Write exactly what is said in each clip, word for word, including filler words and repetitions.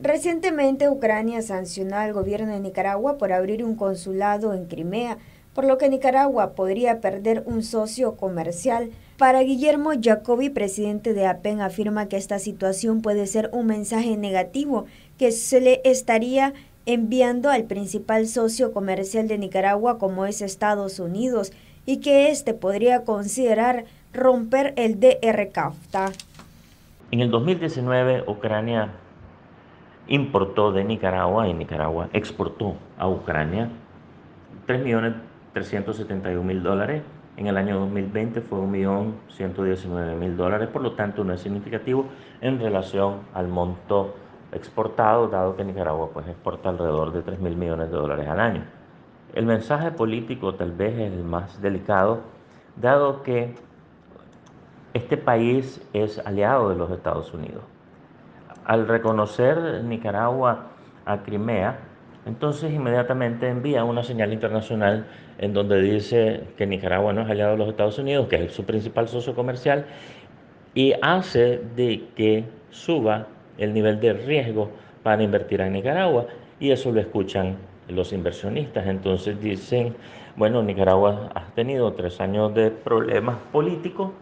Recientemente, Ucrania sancionó al gobierno de Nicaragua por abrir un consulado en Crimea, por lo que Nicaragua podría perder un socio comercial. Para Guillermo Jacobi, presidente de APEN, afirma que esta situación puede ser un mensaje negativo que se le estaría enviando al principal socio comercial de Nicaragua, como es Estados Unidos, y que éste podría considerar romper el D R CAFTA. En el dos mil diecinueve, Ucrania importó de Nicaragua y Nicaragua exportó a Ucrania tres millones trescientos setenta y un mil dólares. En el año dos mil veinte fue un millón ciento diecinueve mil dólares, por lo tanto no es significativo en relación al monto exportado, dado que Nicaragua pues, exporta alrededor de tres mil millones de dólares al año. El mensaje político tal vez es el más delicado, dado que este país es aliado de los Estados Unidos. Al reconocer Nicaragua a Crimea, entonces inmediatamente envía una señal internacional en donde dice que Nicaragua no es aliado de los Estados Unidos, que es su principal socio comercial, y hace de que suba el nivel de riesgo para invertir en Nicaragua, y eso lo escuchan los inversionistas. Entonces dicen, bueno, Nicaragua ha tenido tres años de problemas políticos,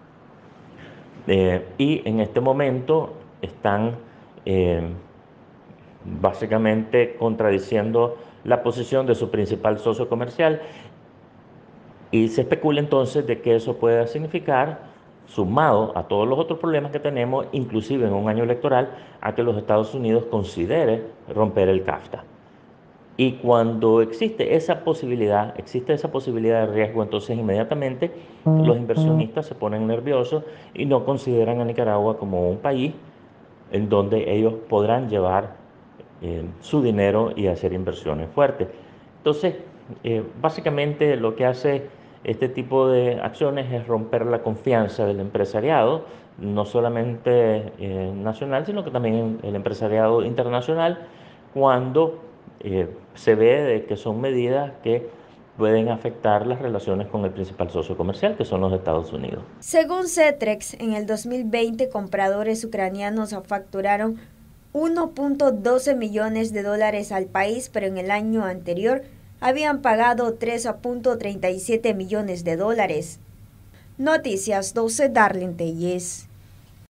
eh, y en este momento están eh, básicamente contradiciendo la posición de su principal socio comercial, y se especula entonces de que eso pueda significar, sumado a todos los otros problemas que tenemos, inclusive en un año electoral, a que los Estados Unidos considere romper el CAFTA. Y cuando existe esa posibilidad, existe esa posibilidad de riesgo, entonces inmediatamente los inversionistas se ponen nerviosos y no consideran a Nicaragua como un país en donde ellos podrán llevar eh, su dinero y hacer inversiones fuertes. Entonces, eh, básicamente lo que hace este tipo de acciones es romper la confianza del empresariado, no solamente eh, nacional, sino que también el empresariado internacional, cuando eh, se ve de que son medidas que pueden afectar las relaciones con el principal socio comercial, que son los Estados Unidos. Según Cetrex, en el dos mil veinte, compradores ucranianos facturaron uno punto doce millones de dólares al país, pero en el año anterior habían pagado tres punto treinta y siete millones de dólares. Noticias doce, Darlene Telles.